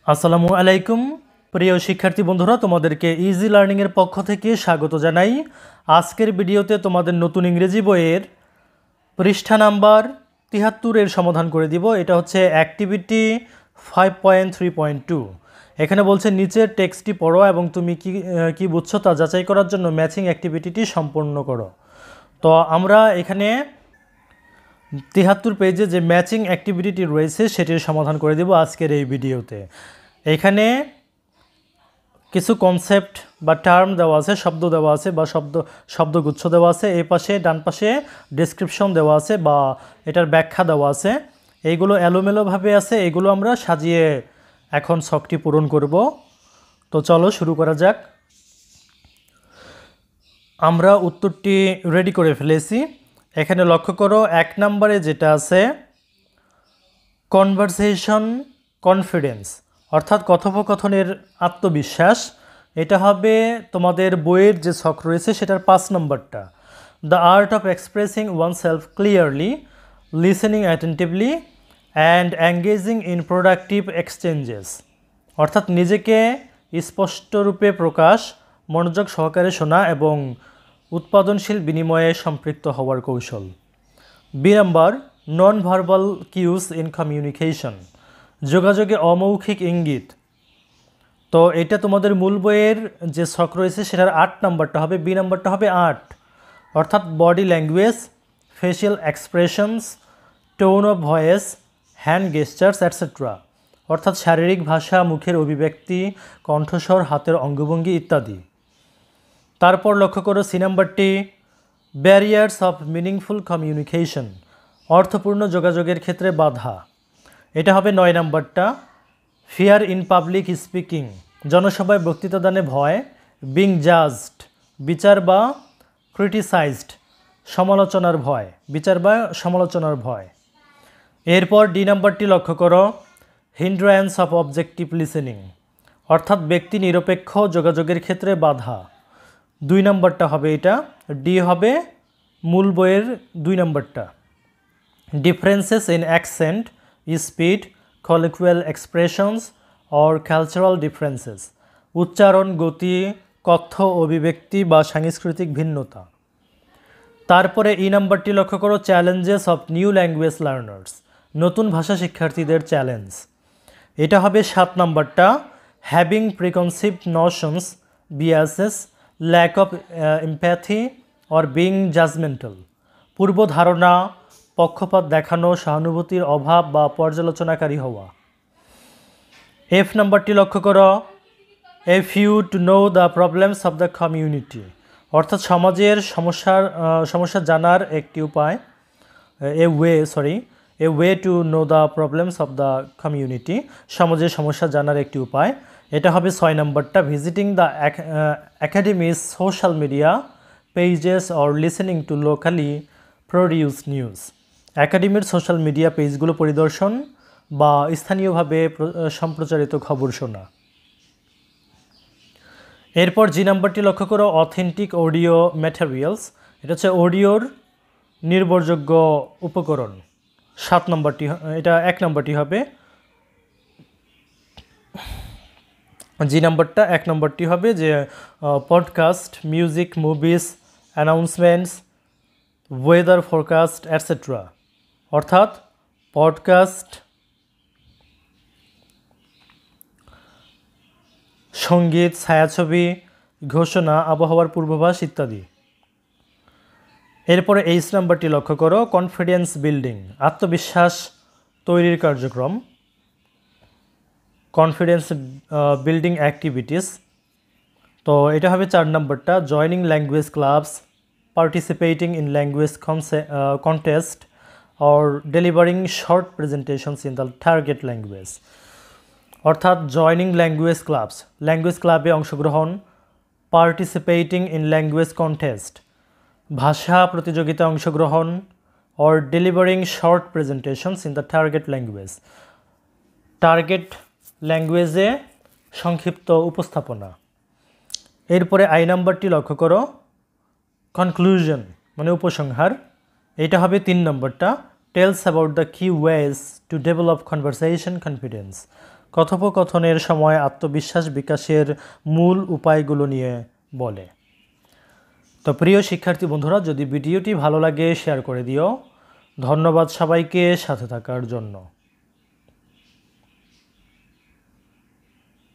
আসসালামু আলাইকুম প্রিয় শিক্ষার্থী বন্ধুরা, তোমাদেরকে ইজি লার্নিংয়ের পক্ষ থেকে স্বাগত জানাই। আজকের ভিডিওতে তোমাদের নতুন ইংরেজি বইয়ের পৃষ্ঠা নাম্বার ৭৩ সমাধান করে দিব। এটা হচ্ছে অ্যাক্টিভিটি 5.3.2। এখানে বলছে নিচের টেক্সটটি পড়ো এবং তুমি কি বুঝছো তা যাচাই করার জন্য ম্যাচিং অ্যাক্টিভিটিটি সম্পূর্ণ করো। তো আমরা এখানে ৭৩ পেজে যে ম্যাচিং অ্যাক্টিভিটি রয়েছে সেটির সমাধান করে দেব আজকের এই ভিডিওতে। এখানে কিছু কনসেপ্ট বা টার্ম দেওয়া আছে, শব্দ দেওয়া আছে বা শব্দগুচ্ছ দেওয়া আছে। এই পাশে ডান পাশে ডেসক্রিপশন দেওয়া আছে বা এটার ব্যাখ্যা দেওয়া আছে। এইগুলো এলোমেলোভাবে আছে, এগুলো আমরা সাজিয়ে এখন ছকটি পূরণ করব। তো চলো শুরু করা যাক। আমরা উত্তরটি রেডি করে ফেলেছি। এখানে লক্ষ্য করো ১ নম্বরে যেটা আছে কনভারসেশন কনফিডেন্স, অর্থাৎ কথোপকথনের আত্মবিশ্বাস। এটা হবে তোমাদের বইয়ের যে ছক রয়েছে সেটার ৫ নম্বরটা। The art of expressing oneself clearly, listening attentively and engaging in productive exchanges, অর্থাৎ নিজেকে স্পষ্টরূপে প্রকাশ, মনোযোগ সহকারে শোনা এবং উৎপাদনশীল বিনিময়ে সম্পৃক্ত হওয়ার কৌশল। B number non verbal cues in communication, যোগাযোগে অমৌখিক ইঙ্গিত। তো এটা তোমাদের মূল বইয়ের যে ছক রয়েছে সেটার ৮ নম্বরটা হবে, বি নাম্বারটা হবে ৮, অর্থাৎ body language, facial expressions, tone of voice, hand gestures etcetera, অর্থাৎ শারীরিক ভাষা, মুখের অভিব্যক্তি, কণ্ঠস্বর, হাতের অঙ্গভঙ্গি ইত্যাদি। তারপর লক্ষ্য করো সি নাম্বারটি ব্যারিয়ার্স অফ মিনিংফুল কমিউনিকেশন, অর্থপূর্ণ যোগাযোগের ক্ষেত্রে বাধা। এটা হবে ৯ নাম্বারটা। ফিয়ার ইন পাবলিক স্পিকিং, জনসভায় বক্তৃতা দানে ভয়। বিং জাজড, বিচার বা ক্রিটিসাইজড, সমালোচনার ভয়, বিচার বা সমালোচনার ভয়। এরপর ডি নাম্বারটি লক্ষ্য করো হিন্ড্রান্স অফ অবজেক্টিভ লিসেনিং, অর্থাৎ ব্যক্তি নিরপেক্ষ যোগাযোগের ক্ষেত্রে বাধা। ২ নম্বরটা হবে এটা, ডি হবে মূল বইয়ের ২ নম্বরটা। Differences in accent, speed, colloquial expressions or cultural differences, উচ্চারণ, গতি, কথ্য অভিব্যক্তি বা সাংস্কৃতিক ভিন্নতা। তারপরে ই নাম্বারটি লক্ষ্য করো challenges of new language learners, নতুন ভাষা শিক্ষার্থীদের চ্যালেঞ্জ। এটা হবে ৭ নম্বরটা। Having preconceived notions, biases, lack of empathy or being judgmental, পূর্ব ধারণা, পক্ষপাত দেখানো, সহানুভূতির অভাব বা পর্যালোচনাকারী হওয়া। এফ নাম্বারটি লক্ষ্য করো a few to know the problems of the community, অর্থাৎ সমাজের সমস্যা জানার একটি উপায়। A way to know the problems of the community, সমাজের সমস্যা জানার একটি উপায়। এটা হবে ৬ নম্বরটা। Visiting the academy's social media pages or listening to locally produce news, একাডেমির সোশ্যাল মিডিয়া পেজগুলো পরিদর্শন বা স্থানীয়ভাবে সম্প্রচারিত খবর শোনা। এরপর জি নাম্বারটি লক্ষ্য করো অথেন্টিক অডিও ম্যাটেরিয়ালস, এটা হচ্ছে অডিওর নির্ভরযোগ্য উপকরণ। ৭ নম্বরটি, এটা ১ নম্বরটি হবে। জি নাম্বারটা ১ নম্বরটি হবে যে podcast, music, movies, announcements, weather forecast et cetera, অর্থাৎ পডকাস্ট, সঙ্গীত, ছায়াছবি, ঘোষণা, আবহাওয়ার পূর্বাভাস ইত্যাদি। এরপরে এইচ নাম্বারটি লক্ষ্য করো কনফিডেন্স বিল্ডিং, আত্মবিশ্বাস তৈরির কার্যক্রম, কনফিডেন্স বিল্ডিং অ্যাক্টিভিটিস। তো এটা হবে ৪ নম্বরটা। Joining language clubs, participating in language contest or delivering short presentations in the target language, অর্থাৎ জয়নিং ল্যাঙ্গুয়েজ ক্লাবস, ল্যাঙ্গুয়েজ ক্লাবে অংশগ্রহণ। পার্টিসিপেটিং ইন ল্যাঙ্গুয়েজ কন্টেস্ট, ভাষা প্রতিযোগিতায় অংশগ্রহণ। Or delivering short presentations in the target language, target ল্যাঙ্গুয়েজে সংক্ষিপ্ত উপস্থাপনা। এরপরে আই নাম্বারটি লক্ষ্য করো কনক্লুশন মানে উপসংহার, এটা হবে ৩ নম্বরটা। Tells about the key ways to develop conversation confidence, কথোপকথনের সময় আত্মবিশ্বাস বিকাশের মূল উপায়গুলো নিয়ে বলে। তো প্রিয় শিক্ষার্থী বন্ধুরা, যদি ভিডিওটি ভালো লাগে শেয়ার করে দিও। ধন্যবাদ সবাইকে সাথে থাকার জন্য।